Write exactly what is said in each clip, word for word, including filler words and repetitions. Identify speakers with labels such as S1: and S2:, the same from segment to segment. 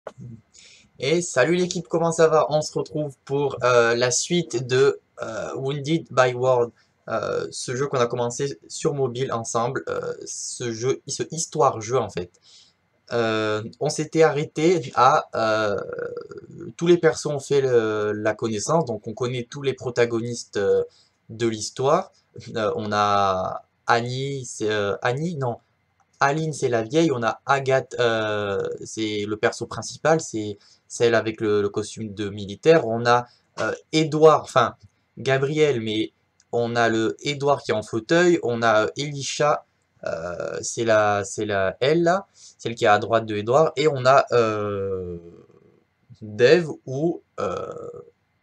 S1: Et salut l'équipe, comment ça va? On se retrouve pour euh, la suite de euh, Wounded by World, euh, ce jeu qu'on a commencé sur mobile ensemble, euh, ce jeu, ce histoire-jeu en fait. Euh, on s'était arrêté à euh, tous les persos ont fait le- la connaissance, donc on connaît tous les protagonistes euh, de l'histoire. Euh, on a Annie, c'est euh, Annie, non, Aline, c'est la vieille. On a Agathe, euh, c'est le perso principal, c'est celle avec le, le costume de militaire. On a euh, Edouard, enfin Gabriel, mais on a le Edouard qui est en fauteuil. On a euh, Elisha, euh, c'est la, c'est la elle là, celle qui est à droite de Edouard. Et on a euh, Dave ou euh,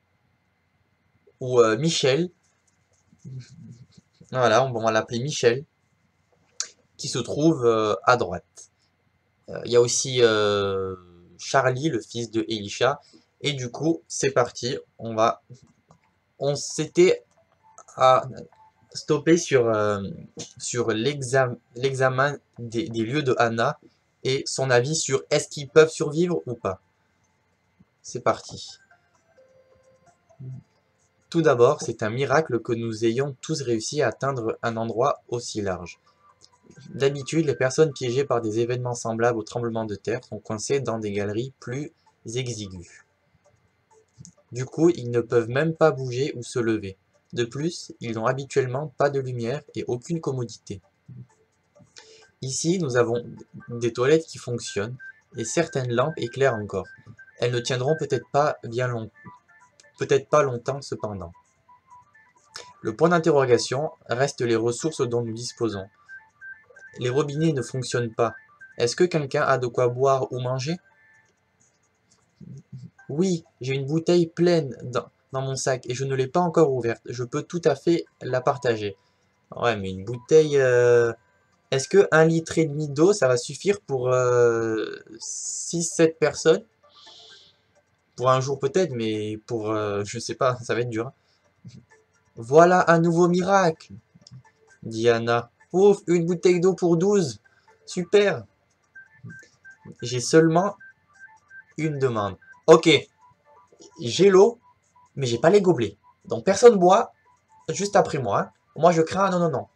S1: ou euh, Michel. Voilà, on va l'appeler Michel, qui se trouve euh, à droite. Euh, Il y a aussi euh, Charlie, le fils de Elisha. Et du coup, c'est parti. On va, on s'était à stopper sur, euh, sur l'exam- l'examen des, des lieux de Anna et son avis sur est-ce qu'ils peuvent survivre ou pas. C'est parti. Tout d'abord, c'est un miracle que nous ayons tous réussi à atteindre un endroit aussi large. D'habitude, les personnes piégées par des événements semblables au tremblement de terre sont coincées dans des galeries plus exiguës. Du coup, ils ne peuvent même pas bouger ou se lever. De plus, ils n'ont habituellement pas de lumière et aucune commodité. Ici, nous avons des toilettes qui fonctionnent et certaines lampes éclairent encore. Elles ne tiendront peut-être pas bien long... peut-être pas longtemps cependant. Le point d'interrogation reste les ressources dont nous disposons. Les robinets ne fonctionnent pas. Est-ce que quelqu'un a de quoi boire ou manger? Oui, j'ai une bouteille pleine dans, dans mon sac et je ne l'ai pas encore ouverte. Je peux tout à fait la partager. Ouais, mais une bouteille... euh, Est-ce que un litre et demi d'eau, ça va suffire pour euh, six sept personnes? Pour un jour peut-être, mais pour... euh, je sais pas, ça va être dur. Voilà un nouveau miracle, dit Anna. Ouf, une bouteille d'eau pour douze. Super. J'ai seulement une demande. Ok, j'ai l'eau, mais j'ai pas les gobelets. Donc personne boit juste après moi, hein. Moi je crains... Non, non, non.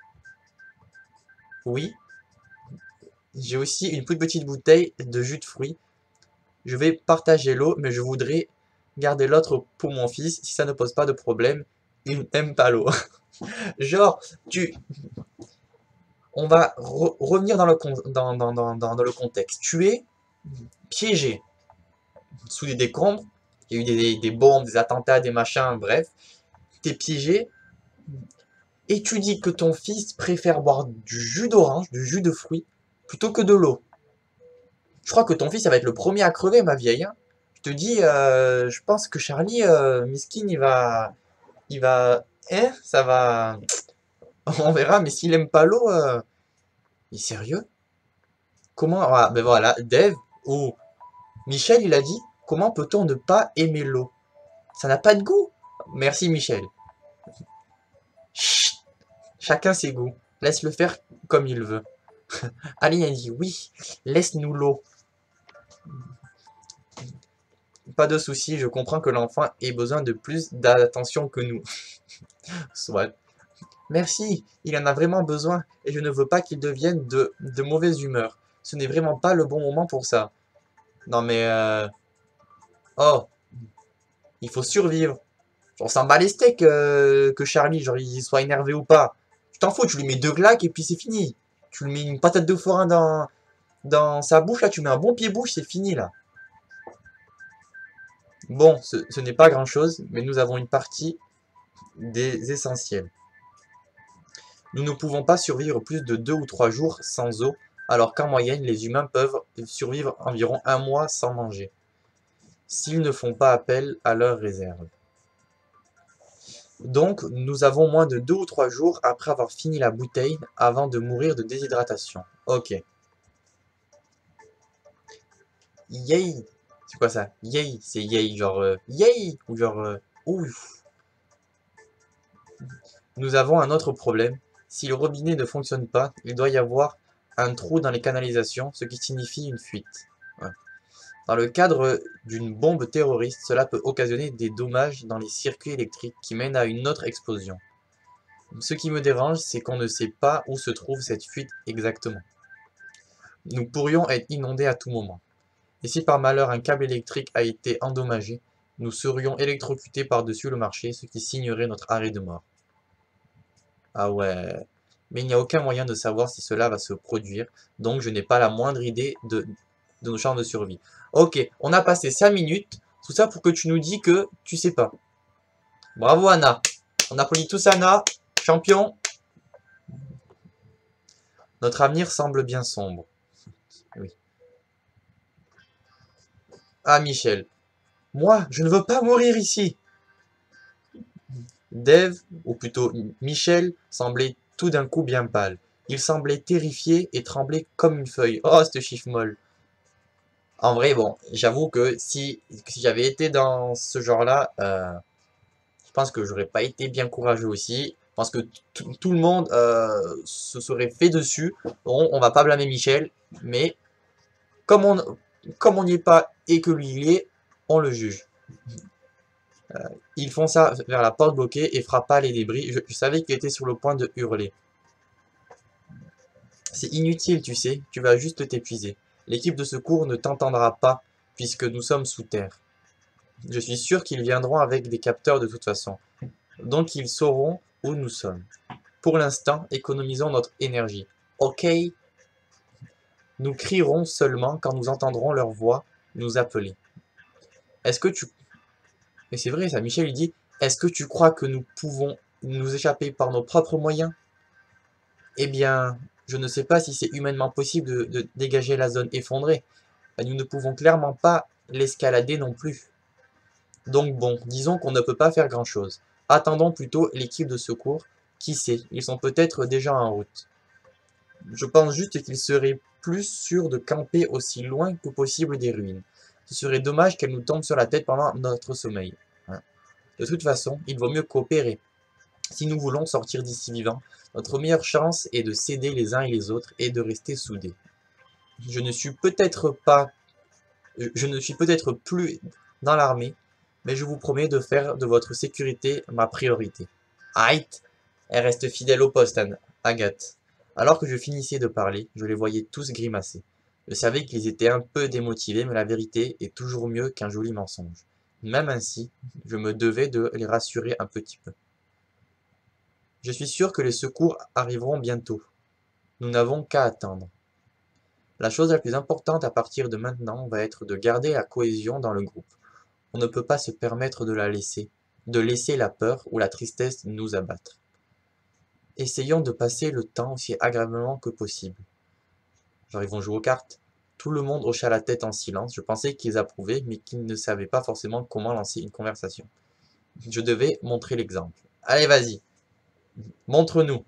S1: Oui, j'ai aussi une toute petite bouteille de jus de fruits. Je vais partager l'eau, mais je voudrais garder l'autre pour mon fils, si ça ne pose pas de problème. Il n'aime pas l'eau. Genre, tu... On va re- revenir dans le, con- dans, dans, dans, dans, dans le contexte. Tu es piégé sous des décombres. Il y a eu des, des bombes, des attentats, des machins, bref. Tu es piégé et tu dis que ton fils préfère boire du jus d'orange, du jus de fruits, plutôt que de l'eau. Je crois que ton fils, ça va être le premier à crever, ma vieille, hein. Je te dis, euh, je pense que Charlie, euh, miskin, il va, il va, hein, ça va, on verra, mais s'il aime pas l'eau, euh, il est sérieux? Comment, ah, ben voilà, Dave, ou Michel, il a dit, comment peut-on ne pas aimer l'eau? Ça n'a pas de goût. Merci, Michel. Chut, chacun ses goûts. Laisse-le faire comme il veut. Aline a dit, oui, laisse-nous l'eau. Pas de souci, je comprends que l'enfant ait besoin de plus d'attention que nous. Soit. Merci, il en a vraiment besoin, et je ne veux pas qu'il devienne de, de mauvaise humeur. Ce n'est vraiment pas le bon moment pour ça. Non mais, euh... oh, il faut survivre. On s'en bat les steaks euh, que Charlie, genre, il soit énervé ou pas. Tu t'en fous, tu lui mets deux claques et puis c'est fini. Tu lui mets une patate de forain dans, dans sa bouche, là, tu mets un bon pied-bouche, c'est fini, là. Bon, ce, ce n'est pas grand-chose, mais nous avons une partie des essentiels. Nous ne pouvons pas survivre plus de deux ou trois jours sans eau, alors qu'en moyenne, les humains peuvent survivre environ un mois sans manger, s'ils ne font pas appel à leurs réserves. Donc, nous avons moins de deux ou trois jours après avoir fini la bouteille avant de mourir de déshydratation. Ok. Yay! C'est quoi ça? Yay! C'est yay, genre euh, yay! Ou genre euh, ouf! Nous avons un autre problème. Si le robinet ne fonctionne pas, il doit y avoir un trou dans les canalisations, ce qui signifie une fuite. Ouais. Dans le cadre d'une bombe terroriste, cela peut occasionner des dommages dans les circuits électriques qui mènent à une autre explosion. Ce qui me dérange, c'est qu'on ne sait pas où se trouve cette fuite exactement. Nous pourrions être inondés à tout moment. Et si par malheur un câble électrique a été endommagé, nous serions électrocutés par-dessus le marché, ce qui signerait notre arrêt de mort. Ah ouais. Mais il n'y a aucun moyen de savoir si cela va se produire, donc je n'ai pas la moindre idée de, de nos chances de survie. Ok, on a passé cinq minutes, tout ça pour que tu nous dis que tu sais pas. Bravo Anna. On applaudit tous Anna, champion. Notre avenir semble bien sombre. Oui. Ah Michel. Moi, je ne veux pas mourir ici. Dave, ou plutôt Michel, semblait tout d'un coup bien pâle. Il semblait terrifié et tremblait comme une feuille. Oh, cette chiffre molle. En vrai, bon, j'avoue que si, si j'avais été dans ce genre-là, euh, je pense que j'aurais pas été bien courageux aussi. Je pense que tout le monde euh, se serait fait dessus. Bon, on va pas blâmer Michel, mais comme on comme on n'y est pas et que lui il y est, on le juge. Euh, il fonça vers la porte bloquée et frappa les débris. Je, je savais qu'il était sur le point de hurler. C'est inutile, tu sais, tu vas juste t'épuiser. L'équipe de secours ne t'entendra pas, puisque nous sommes sous terre. Je suis sûr qu'ils viendront avec des capteurs de toute façon. Donc ils sauront où nous sommes. Pour l'instant, économisons notre énergie. Ok? Nous crierons seulement quand nous entendrons leur voix nous appeler. Est-ce que tu... Et c'est vrai ça, Michel lui dit, est-ce que tu crois que nous pouvons nous échapper par nos propres moyens? Eh bien, je ne sais pas si c'est humainement possible de, de dégager la zone effondrée. Nous ne pouvons clairement pas l'escalader non plus. Donc bon, disons qu'on ne peut pas faire grand-chose. Attendons plutôt l'équipe de secours. Qui sait, ils sont peut-être déjà en route. Je pense juste qu'il serait plus sûr de camper aussi loin que possible des ruines. Ce serait dommage qu'elles nous tombent sur la tête pendant notre sommeil. De toute façon, il vaut mieux coopérer. Si nous voulons sortir d'ici vivants, notre meilleure chance est de s'aider les uns et les autres et de rester soudés. Je ne suis peut-être pas... Je ne suis peut-être plus dans l'armée, mais je vous promets de faire de votre sécurité ma priorité. Aït, elle reste fidèle au poste, Agathe. Alors que je finissais de parler, je les voyais tous grimacer. Je savais qu'ils étaient un peu démotivés, mais la vérité est toujours mieux qu'un joli mensonge. Même ainsi, je me devais de les rassurer un petit peu. Je suis sûr que les secours arriveront bientôt. Nous n'avons qu'à attendre. La chose la plus importante à partir de maintenant va être de garder la cohésion dans le groupe. On ne peut pas se permettre de la laisser, de laisser la peur ou la tristesse nous abattre. Essayons de passer le temps aussi agréablement que possible. Genre ils vont jouer aux cartes. Tout le monde hocha la tête en silence. Je pensais qu'ils approuvaient, mais qu'ils ne savaient pas forcément comment lancer une conversation. Je devais montrer l'exemple. Allez, vas-y. Montre-nous.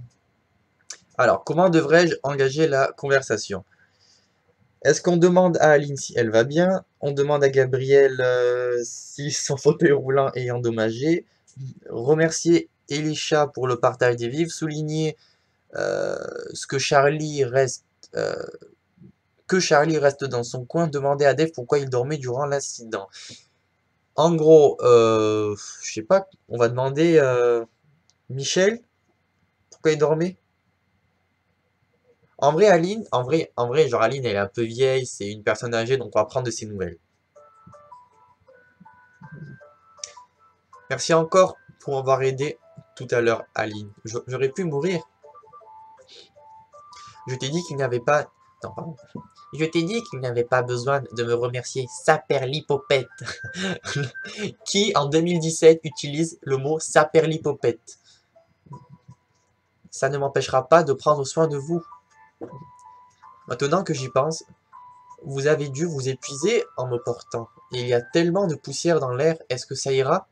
S1: Alors, comment devrais-je engager la conversation? Est-ce qu'on demande à Aline si elle va bien? On demande à Gabriel euh, si son fauteuil roulant est endommagé. Remercier Elisha pour le partage des vivres. Souligner euh, ce que Charlie reste euh, que Charlie reste dans son coin. Demander à Dave pourquoi il dormait durant l'incident. En gros, euh, je sais pas, on va demander euh, Michel pourquoi il dormait. En vrai, Aline, en vrai, en vrai, genre Aline, elle est un peu vieille, c'est une personne âgée, donc on va prendre de ses nouvelles. Merci encore pour avoir aidé tout à l'heure, Aline. J'aurais pu mourir. Je t'ai dit qu'il n'y avait pas... Non, pardon. Je t'ai dit qu'il n'y avait pas besoin de me remercier, saperlipopette. Qui, en deux mille dix-sept, utilise le mot saperlipopette? Ça ne m'empêchera pas de prendre soin de vous. Maintenant que j'y pense, vous avez dû vous épuiser en me portant. Il y a tellement de poussière dans l'air, est-ce que ça ira?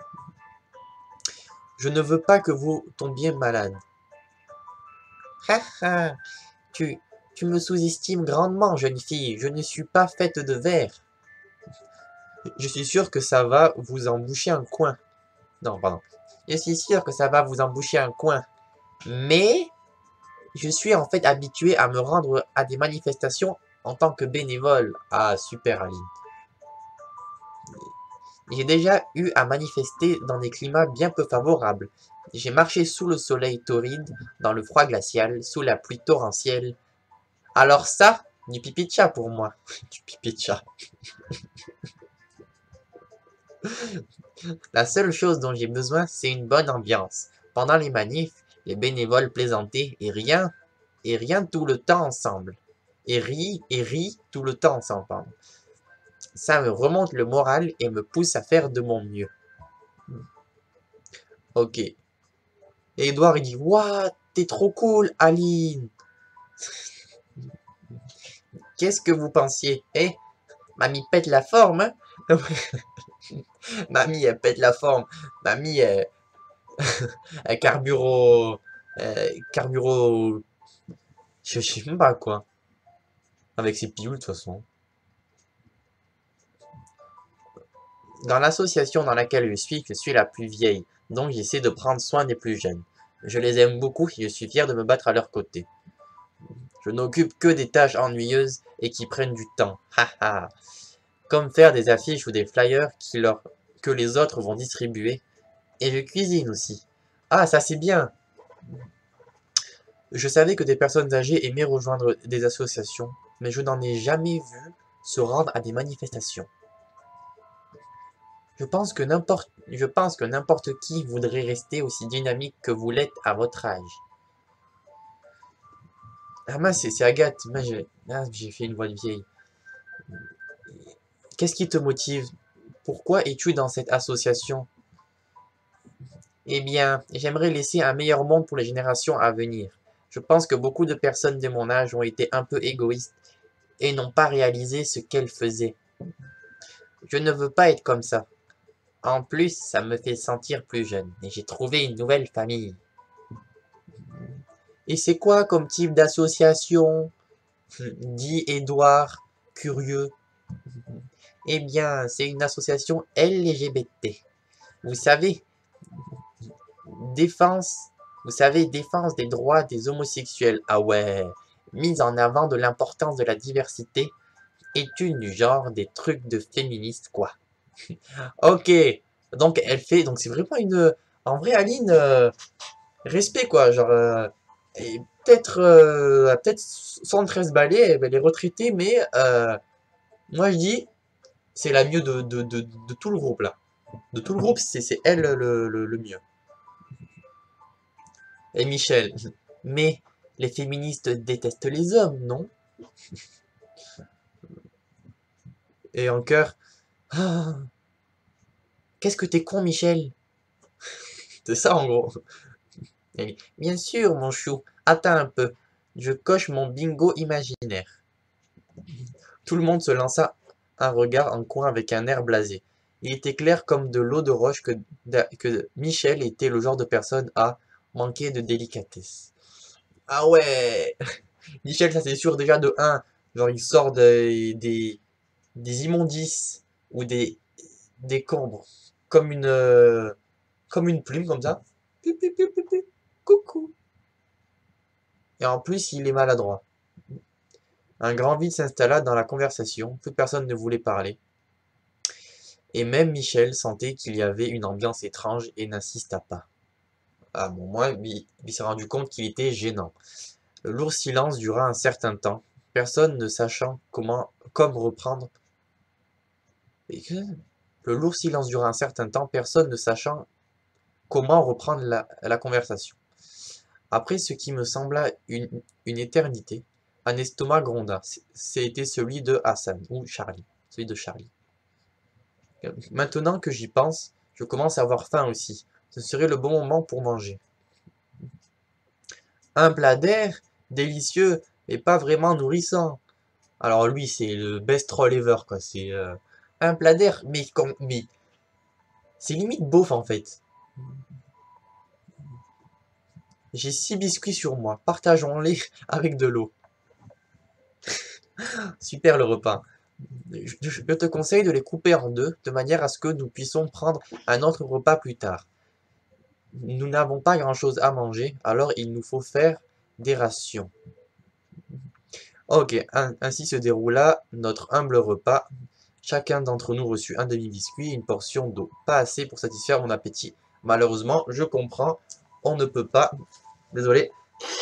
S1: Je ne veux pas que vous tombiez malade. Ha ha, tu, tu me sous-estimes grandement, jeune fille. Je ne suis pas faite de verre. Je suis sûr que ça va vous emboucher un coin. Non, pardon. Je suis sûr que ça va vous emboucher un coin. Mais je suis en fait habitué à me rendre à des manifestations en tant que bénévole. Ah, super Aline. J'ai déjà eu à manifester dans des climats bien peu favorables. J'ai marché sous le soleil torride, dans le froid glacial, sous la pluie torrentielle. Alors ça, du pipi de chat pour moi. Du pipi de chat. La seule chose dont j'ai besoin, c'est une bonne ambiance. Pendant les manifs, les bénévoles plaisantaient et rien, et rien tout le temps ensemble. Et rient, et rient tout le temps ensemble, pardon. Ça me remonte le moral et me pousse à faire de mon mieux. Ok. Et Edouard, il dit, Waouh, t'es trop cool, Aline. Qu'est-ce que vous pensiez? Eh, mamie pète la forme, hein? Mamie, elle pète la forme. Mamie, elle, elle carburo... euh, carburo... Je je sais même pas quoi. Avec ses pilules, de toute façon. Dans l'association dans laquelle je suis, je suis la plus vieille. Donc j'essaie de prendre soin des plus jeunes. Je les aime beaucoup et je suis fier de me battre à leur côté. Je n'occupe que des tâches ennuyeuses et qui prennent du temps. Haha. Comme faire des affiches ou des flyers qui leur... que les autres vont distribuer. Et je cuisine aussi. Ah, ça c'est bien. Je savais que des personnes âgées aimaient rejoindre des associations, mais je n'en ai jamais vu se rendre à des manifestations. Je pense que n'importe, je pense que n'importe qui voudrait rester aussi dynamique que vous l'êtes à votre âge. Ah mince, c'est Agathe. Moi, j'ai ah, j'ai fait une voix de vieille. Qu'est-ce qui te motive? Pourquoi es-tu dans cette association? Eh bien, j'aimerais laisser un meilleur monde pour les générations à venir. Je pense que beaucoup de personnes de mon âge ont été un peu égoïstes et n'ont pas réalisé ce qu'elles faisaient. Je ne veux pas être comme ça. En plus, ça me fait sentir plus jeune et j'ai trouvé une nouvelle famille. Et c'est quoi comme type d'association? Dit Édouard, curieux. Eh bien, c'est une association L G B T. Vous savez, défense, vous savez, défense des droits des homosexuels. Ah ouais, mise en avant de l'importance de la diversité, étude du genre, des trucs de féministes, quoi. Ok, donc elle fait, donc c'est vraiment une, en vrai Aline, euh, respect quoi, genre, euh, et peut-être, euh, peut-être soixante-treize balais, elle est retraitée, mais euh, moi je dis, c'est la mieux de, de, de, de tout le groupe là. De tout le groupe, c'est c'est elle le, le, le mieux. Et Michel, mais les féministes détestent les hommes, non? Et en chœur, ah, qu'est-ce que t'es con, Michel? C'est ça en gros. Et bien sûr, mon chou, attends un peu. Je coche mon bingo imaginaire. Tout le monde se lança un regard en coin avec un air blasé. Il était clair comme de l'eau de roche que, que Michel était le genre de personne à manquer de délicatesse. Ah ouais, Michel, ça c'est sûr déjà de un, genre il sort des, des, des immondices ou des, des combres comme une, euh, comme une plume comme ça. Pi, pi, pi, pi, pi. Coucou. Et en plus, il est maladroit. Un grand vide s'installa dans la conversation, plus personne ne voulait parler. Et même Michel sentait qu'il y avait une ambiance étrange et n'insista pas. Ah bon, moi, il, il s'est rendu compte qu'il était gênant. Le lourd silence dura un certain temps, personne ne sachant comment, comme reprendre. Et que- Le lourd silence dura un certain temps, personne ne sachant comment reprendre la, la conversation. Après ce qui me sembla une, une éternité, un estomac gronda. C'était celui de Hassan, ou Charlie, celui de Charlie. Maintenant que j'y pense, je commence à avoir faim aussi. Ce serait le bon moment pour manger. Un plat d'air, délicieux, mais pas vraiment nourrissant. Alors lui, c'est le best troll ever, quoi. C'est euh, un plat d'air, mais, comme- mais c'est limite beauf en fait. J'ai six biscuits sur moi, partageons-les avec de l'eau. Super le repas. Je, je te conseille de les couper en deux, de manière à ce que nous puissions prendre un autre repas plus tard. Nous n'avons pas grand-chose à manger, alors il nous faut faire des rations. Ok, un- ainsi se déroula notre humble repas. Chacun d'entre nous reçut un demi-biscuit et une portion d'eau. Pas assez pour satisfaire mon appétit. Malheureusement, je comprends, on ne peut pas. Désolé.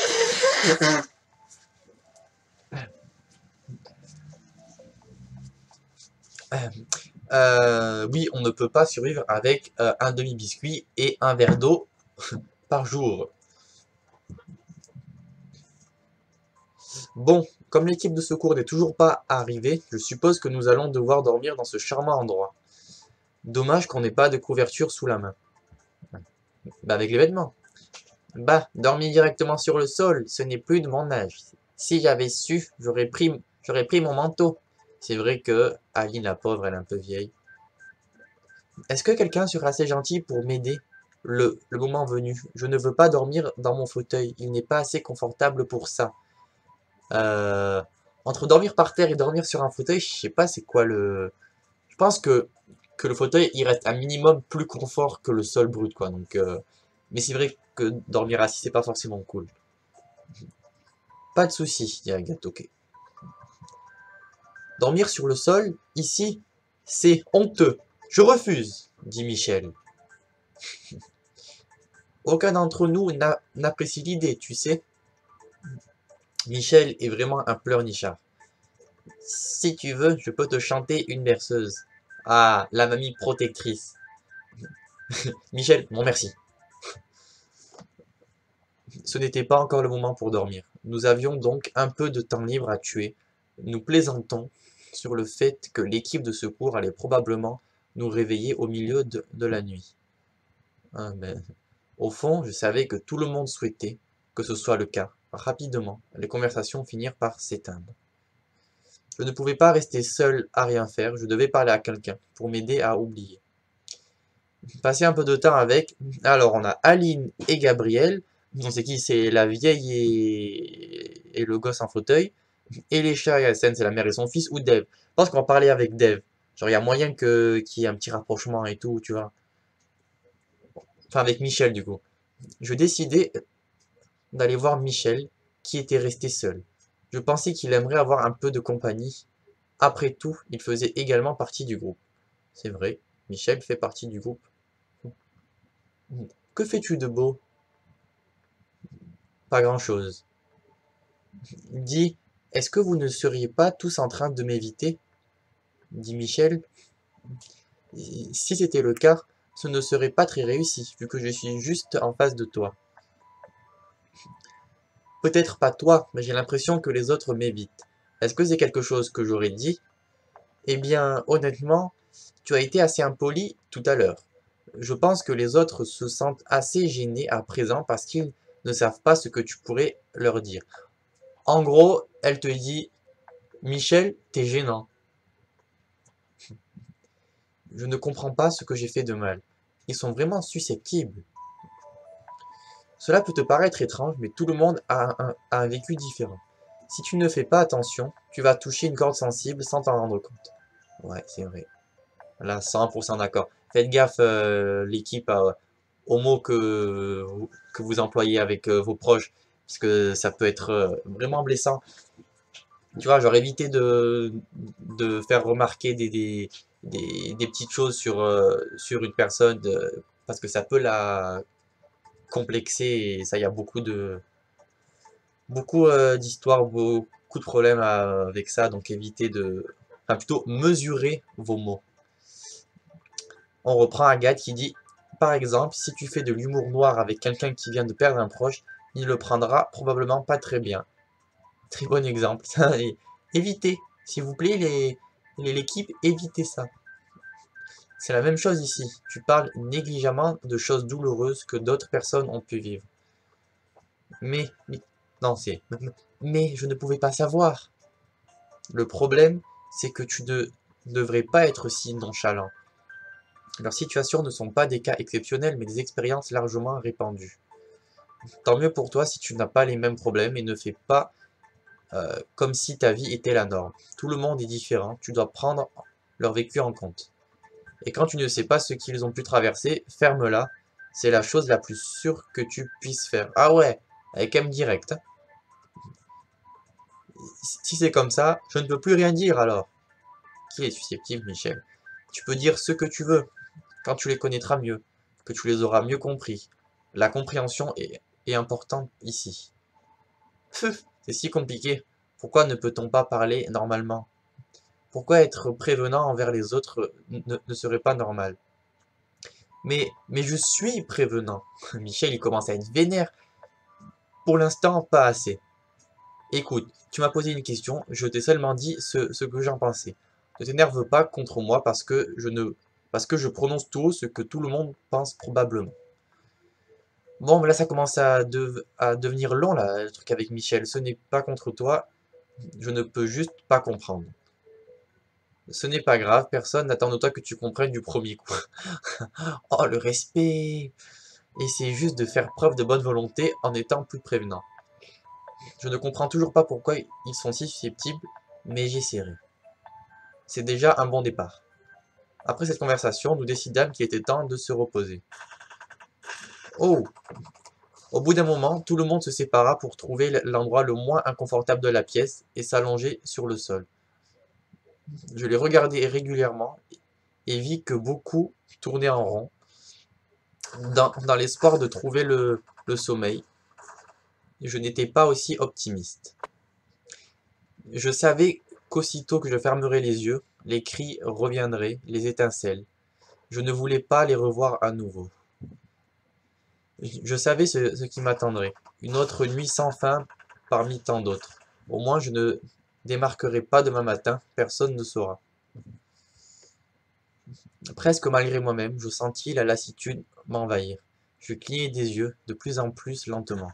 S1: Euh, oui, on ne peut pas survivre avec euh, un demi-biscuit et un verre d'eau par jour. Bon, comme l'équipe de secours n'est toujours pas arrivée, je suppose que nous allons devoir dormir dans ce charmant endroit. Dommage qu'on n'ait pas de couverture sous la main. Bah avec les vêtements. Bah, dormir directement sur le sol, ce n'est plus de mon âge. Si j'avais su, j'aurais pris, j'aurais pris mon manteau. C'est vrai que Aline, la pauvre, elle est un peu vieille. Est-ce que quelqu'un serait assez gentil pour m'aider le, le moment venu? Je ne veux pas dormir dans mon fauteuil. Il n'est pas assez confortable pour ça. Euh, entre dormir par terre et dormir sur un fauteuil, je sais pas c'est quoi le... Je pense que, que le fauteuil, il reste un minimum plus confort que le sol brut, quoi. Donc, euh, mais c'est vrai que dormir assis, c'est pas forcément cool. Pas de souci, dit Agathe, ok. Dormir sur le sol, ici, c'est honteux. Je refuse, dit Michel. Aucun d'entre nous n'apprécie l'idée, tu sais. Michel est vraiment un pleurnichard. Si tu veux, je peux te chanter une berceuse. Ah, la mamie protectrice. Michel, non merci. Ce n'était pas encore le moment pour dormir. Nous avions donc un peu de temps libre à tuer. Nous plaisantons sur le fait que l'équipe de secours allait probablement nous réveiller au milieu de, de la nuit. Ah, ben, au fond, je savais que tout le monde souhaitait que ce soit le cas. Rapidement, les conversations finirent par s'éteindre. Je ne pouvais pas rester seul à rien faire, je devais parler à quelqu'un pour m'aider à oublier. Passer un peu de temps avec. Alors, on a Aline et Gabriel. On sait qui? C'est la vieille et... et le gosse en fauteuil. Et les chats et Alcène, c'est la mère et son fils. Ou Dev. Je pense qu'on va parler avec Dev. Genre, il y a moyen que qu'il y ait un petit rapprochement et tout, tu vois. Enfin, avec Michel, du coup. Je décidai d'aller voir Michel, qui était resté seul. Je pensais qu'il aimerait avoir un peu de compagnie. Après tout, il faisait également partie du groupe. C'est vrai, Michel fait partie du groupe. Que fais-tu de beau? Pas grand-chose. Dis, est-ce que vous ne seriez pas tous en train de m'éviter? Dit Michel. Si c'était le cas, ce ne serait pas très réussi, vu que je suis juste en face de toi. Peut-être pas toi, mais j'ai l'impression que les autres m'évitent. Est-ce que c'est quelque chose que j'aurais dit? Eh bien, honnêtement, tu as été assez impoli tout à l'heure. Je pense que les autres se sentent assez gênés à présent parce qu'ils ne savent pas ce que tu pourrais leur dire. En gros, elle te dit, Michel, t'es gênant. Je ne comprends pas ce que j'ai fait de mal. Ils sont vraiment susceptibles. Cela peut te paraître étrange, mais tout le monde a un, a un vécu différent. Si tu ne fais pas attention, tu vas toucher une corde sensible sans t'en rendre compte. Ouais, c'est vrai. Là, cent pour cent d'accord. Faites gaffe, euh, l'équipe, euh, aux mots que, que vous employez avec euh, vos proches, parce que ça peut être euh, vraiment blessant. Tu vois, genre éviter de, de faire remarquer des, des, des, des petites choses sur, euh, sur une personne, euh, parce que ça peut la complexer, et ça, il y a beaucoup de beaucoup euh, d'histoires, beaucoup de problèmes à- avec ça, donc évitez de... Enfin, plutôt mesurer vos mots. On reprend Agathe qui dit, par exemple, si tu fais de l'humour noir avec quelqu'un qui vient de perdre un proche, il le prendra probablement pas très bien. Très bon exemple. Évitez, s'il vous plaît, les les- l'équipe, évitez ça. C'est la même chose ici. Tu parles négligemment de choses douloureuses que d'autres personnes ont pu vivre. Mais, mais, non, c'est, mais je ne pouvais pas savoir. Le problème, c'est que tu ne devrais pas être si nonchalant. Leurs situations ne sont pas des cas exceptionnels, mais des expériences largement répandues. Tant mieux pour toi si tu n'as pas les mêmes problèmes et ne fais pas euh, comme si ta vie était la norme. Tout le monde est différent, tu dois prendre leur vécu en compte. Et quand tu ne sais pas ce qu'ils ont pu traverser, ferme-la. C'est la chose la plus sûre que tu puisses faire. Ah ouais, avec M direct. Si c'est comme ça, je ne peux plus rien dire alors. Qui est susceptible, Michel? Tu peux dire ce que tu veux, quand tu les connaîtras mieux, que tu les auras mieux compris. La compréhension est, est importante ici. Pfff, c'est si compliqué. Pourquoi ne peut-on pas parler normalement? Pourquoi être prévenant envers les autres ne, ne serait pas normal? Mais, mais je suis prévenant. Michel, il commence à être vénère. Pour l'instant, pas assez. Écoute, tu m'as posé une question, je t'ai seulement dit ce, ce que j'en pensais. Ne t'énerve pas contre moi parce que je ne parce que je prononce tout haut ce que tout le monde pense probablement. Bon, là ça commence à, de- à devenir long là, le truc avec Michel. Ce n'est pas contre toi, je ne peux juste pas comprendre. Ce n'est pas grave, personne n'attend de toi que tu comprennes du premier coup. Oh, le respect! Essaye juste de faire preuve de bonne volonté en étant plus prévenant. Je ne comprends toujours pas pourquoi ils sont si susceptibles, mais j'essaierai. C'est déjà un bon départ. Après cette conversation, nous décidâmes qu'il était temps de se reposer. Oh! Au bout d'un moment, tout le monde se sépara pour trouver l'endroit le moins inconfortable de la pièce et s'allonger sur le sol. Je les regardais régulièrement et vis que beaucoup tournaient en rond, dans, dans l'espoir de trouver le, le sommeil. Je n'étais pas aussi optimiste. Je savais qu'aussitôt que je fermerais les yeux, les cris reviendraient, les étincelles. Je ne voulais pas les revoir à nouveau. Je savais ce, ce qui m'attendrait. Une autre nuit sans fin parmi tant d'autres. Au moins je ne démarquerai pas demain matin, personne ne saura. Presque malgré moi-même, je sentis la lassitude m'envahir. Je clignais des yeux, de plus en plus lentement.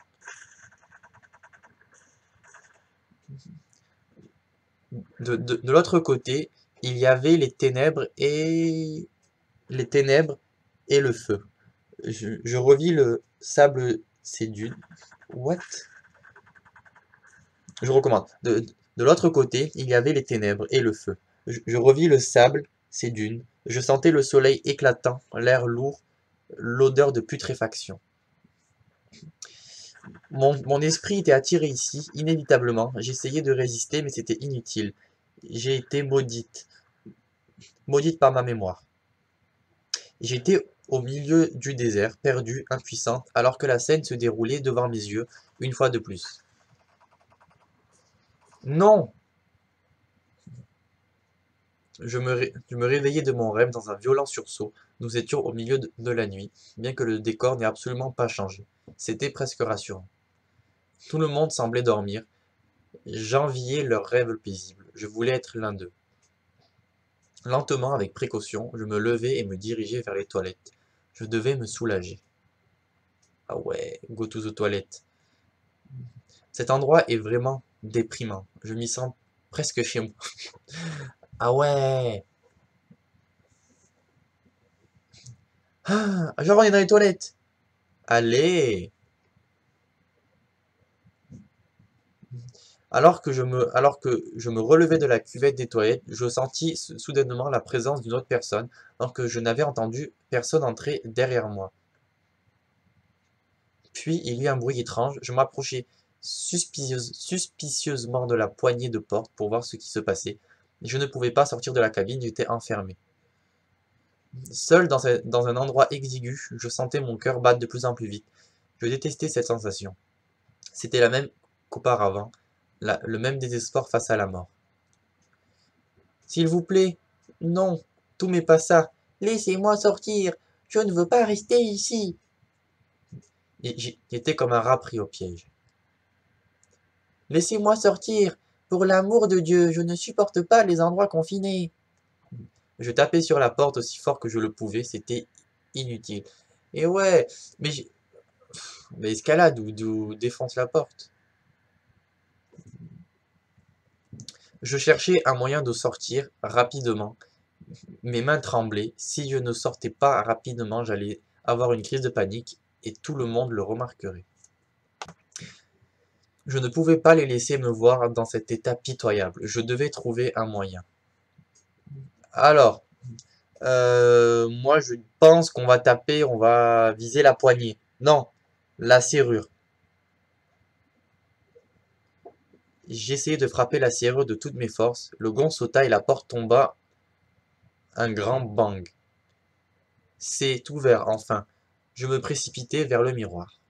S1: De, de, de l'autre côté, il y avait les ténèbres et... les ténèbres et le feu. Je, je revis le sable ces dunes. What? Je recommande. De, de l'autre côté, il y avait les ténèbres et le feu. Je, je revis le sable, ces dunes. Je sentais le soleil éclatant, l'air lourd, l'odeur de putréfaction. Mon, mon esprit était attiré ici, inévitablement. J'essayais de résister, mais c'était inutile. J'ai été maudite, maudite par ma mémoire. J'étais au milieu du désert, perdue, impuissante, alors que la scène se déroulait devant mes yeux, une fois de plus. Non! Je me, ré- je me réveillais de mon rêve dans un violent sursaut. Nous étions au milieu de, de la nuit, bien que le décor n'ait absolument pas changé. C'était presque rassurant. Tout le monde semblait dormir. J'enviais leurs rêves paisibles. Je voulais être l'un d'eux. Lentement, avec précaution, je me levai et me dirigeai vers les toilettes. Je devais me soulager. Ah ouais, go to the toilette. Cet endroit est vraiment déprimant. Je m'y sens presque chez moi. Ah ouais. Ah, genre on est dans les toilettes. Allez. Alors que je me, alors que je me relevais de la cuvette des toilettes, je sentis soudainement la présence d'une autre personne, alors que je n'avais entendu personne entrer derrière moi. Puis il y eut un bruit étrange, je m'approchai suspicieuse- suspicieusement de la poignée de porte pour voir ce qui se passait. Je ne pouvais pas sortir de la cabine, j'étais enfermé. Seul dans un, dans un endroit exigu, je sentais mon cœur battre de plus en plus vite. Je détestais cette sensation. C'était la même qu'auparavant, la- le même désespoir face à la mort. S'il vous plaît, non, tout m'est pas ça. Laissez-moi sortir, je ne veux pas rester ici. Et j'étais comme un rat pris au piège. Laissez-moi sortir, pour l'amour de Dieu, je ne supporte pas les endroits confinés. Je tapais sur la porte aussi fort que je le pouvais, c'était inutile. Et ouais, mais, j'- mais escalade ou, ou défonce la porte. Je cherchais un moyen de sortir rapidement. Mes mains tremblaient. Si je ne sortais pas rapidement, j'allais avoir une crise de panique et tout le monde le remarquerait. Je ne pouvais pas les laisser me voir dans cet état pitoyable. Je devais trouver un moyen. Alors, euh, moi je pense qu'on va taper, on va viser la poignée. Non, la serrure. J'essayais de frapper la serrure de toutes mes forces. Le gond sauta et la porte tomba. Un grand bang. C'est ouvert, enfin. Je me précipitai vers le miroir.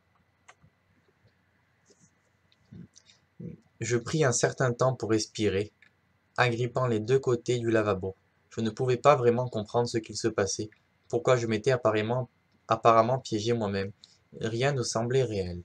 S1: Je pris un certain temps pour respirer, agrippant les deux côtés du lavabo. Je ne pouvais pas vraiment comprendre ce qu'il se passait, pourquoi je m'étais apparemment, apparemment piégé moi-même. Rien ne semblait réel.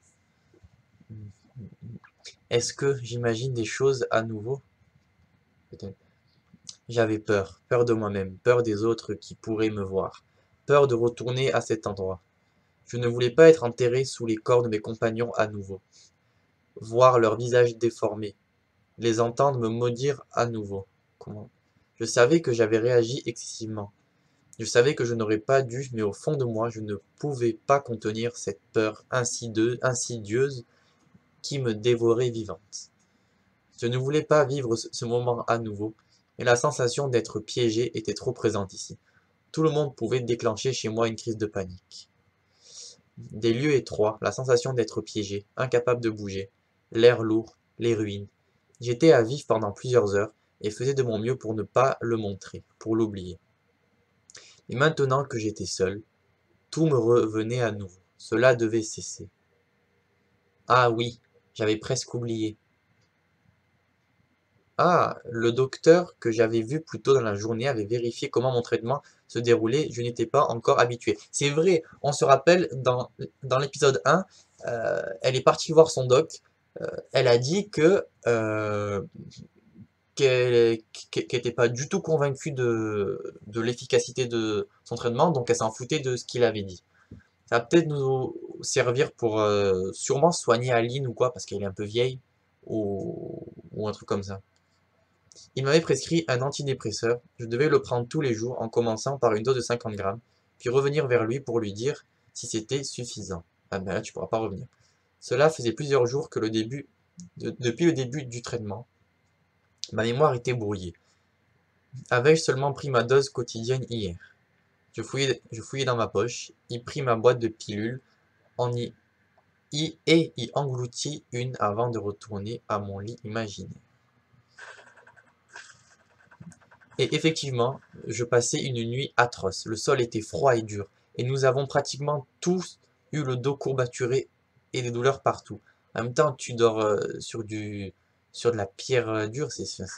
S1: Est-ce que j'imagine des choses à nouveau? Peut-être. J'avais peur, peur de moi-même, peur des autres qui pourraient me voir, peur de retourner à cet endroit. Je ne voulais pas être enterré sous les corps de mes compagnons à nouveau, voir leurs visages déformés, les entendre me maudire à nouveau. Comment? Je savais que j'avais réagi excessivement. Je savais que je n'aurais pas dû, mais au fond de moi, je ne pouvais pas contenir cette peur insidieuse, insidieuse qui me dévorait vivante. Je ne voulais pas vivre ce moment à nouveau, mais la sensation d'être piégé était trop présente ici. Tout le monde pouvait déclencher chez moi une crise de panique. Des lieux étroits, la sensation d'être piégé, incapable de bouger, l'air lourd, les ruines. J'étais à vif pendant plusieurs heures et faisais de mon mieux pour ne pas le montrer, pour l'oublier. Et maintenant que j'étais seul, tout me revenait à nouveau. Cela devait cesser. Ah oui, j'avais presque oublié. Ah, le docteur que j'avais vu plus tôt dans la journée avait vérifié comment mon traitement se déroulait. Je n'étais pas encore habitué. C'est vrai, on se rappelle, dans, dans l'épisode un, euh, elle est partie voir son doc. Euh, elle a dit que euh, qu'elle n'était pas du tout convaincue de, de l'efficacité de son traitement, donc elle s'en foutait de ce qu'il avait dit. Ça va peut-être nous servir pour euh, sûrement soigner Aline ou quoi, parce qu'elle est un peu vieille, ou, ou un truc comme ça. Il m'avait prescrit un antidépresseur. Je devais le prendre tous les jours, en commençant par une dose de cinquante grammes, puis revenir vers lui pour lui dire si c'était suffisant. Ah ben là, tu pourras pas revenir. Cela faisait plusieurs jours que le début, de- depuis le début du traitement, ma mémoire était brouillée. Avais-je seulement pris ma dose quotidienne hier? Je fouillai, je fouillai dans ma poche, y pris ma boîte de pilules, en y, y et y engloutis une avant de retourner à mon lit imaginaire. Et effectivement, je passais une nuit atroce. Le sol était froid et dur, et nous avons pratiquement tous eu le dos courbaturé et des douleurs partout. En même temps, tu dors euh, sur du, sur de la pierre euh, dure, c'est, c'est...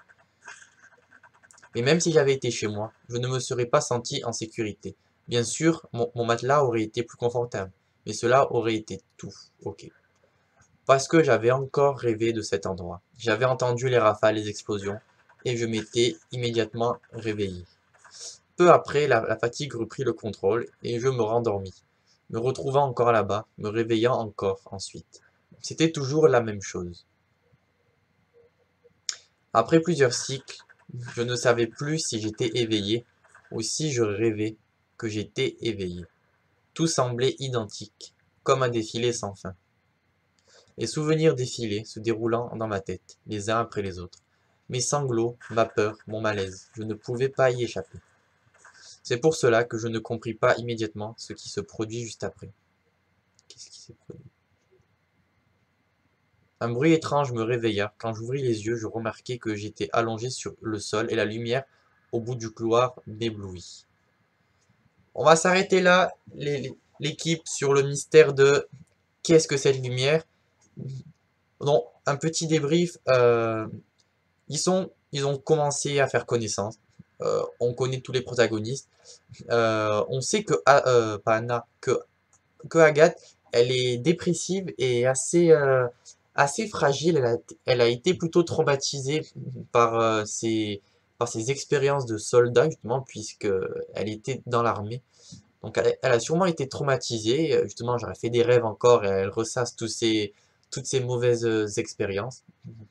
S1: Mais même si j'avais été chez moi, je ne me serais pas senti en sécurité. Bien sûr, mon, mon matelas aurait été plus confortable, mais cela aurait été tout. Ok. Parce que j'avais encore rêvé de cet endroit. J'avais entendu les rafales, les explosions, et je m'étais immédiatement réveillé. Peu après, la, la fatigue reprit le contrôle, et je me rendormis, me retrouvant encore là-bas, me réveillant encore ensuite. C'était toujours la même chose. Après plusieurs cycles, je ne savais plus si j'étais éveillé, ou si je rêvais que j'étais éveillé. Tout semblait identique, comme un défilé sans fin. Les souvenirs défilaient, se déroulant dans ma tête, les uns après les autres. Mes sanglots, ma peur, mon malaise, je ne pouvais pas y échapper. C'est pour cela que je ne compris pas immédiatement ce qui se produit juste après. Qu'est-ce qui s'est produit? Un bruit étrange me réveilla. Quand j'ouvris les yeux, je remarquai que j'étais allongé sur le sol et la lumière au bout du couloir m'éblouit. On va s'arrêter là, l'équipe, sur le mystère de qu'est-ce que cette lumière. Donc, un petit débrief. Euh, ils, sont, ils ont commencé à faire connaissance. Euh, on connaît tous les protagonistes. Euh, on sait que, ah, euh, pas Anna, que, que Agathe, elle est dépressive et assez, euh, assez fragile. Elle a, elle a été plutôt traumatisée par, euh, ses, par ses expériences de soldat, justement, puisqu'elle était dans l'armée. Donc elle, elle a sûrement été traumatisée. Euh, Justement, j'aurais fait des rêves encore et elle ressasse tous ces, toutes ces mauvaises euh, expériences.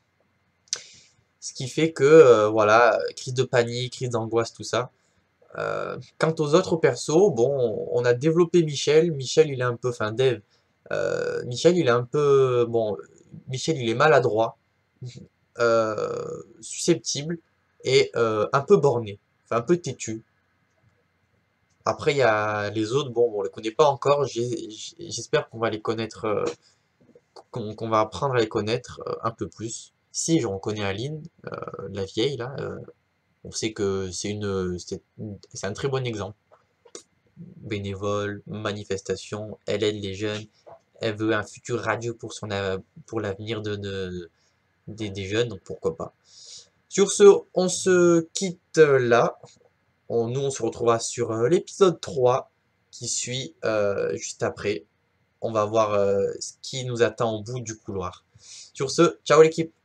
S1: Ce qui fait que, euh, voilà, crise de panique, crise d'angoisse, tout ça. Euh, quant aux autres persos, bon, on a développé Michel. Michel, il est un peu, enfin, Dave. Euh, Michel, il est un peu, bon, Michel, il est maladroit, euh, susceptible et euh, un peu borné, enfin, un peu têtu. Après, il y a les autres, bon, on les connaît pas encore. J'ai- J'espère qu'on va les connaître, euh, qu'on qu'on va apprendre à les connaître euh, un peu plus. Si j'en connais Aline, euh, la vieille là, euh, on sait que c'est une, c'est c'est un très bon exemple. Bénévole, manifestation, elle aide les jeunes, elle veut un futur radieux pour son a- pour l'avenir de, de- des, des jeunes, donc pourquoi pas. Sur ce, on se quitte là. On- nous, on se retrouvera sur euh, l'épisode trois qui suit euh, juste après. On va voir euh, ce qui nous attend au bout du couloir. Sur ce, ciao l'équipe!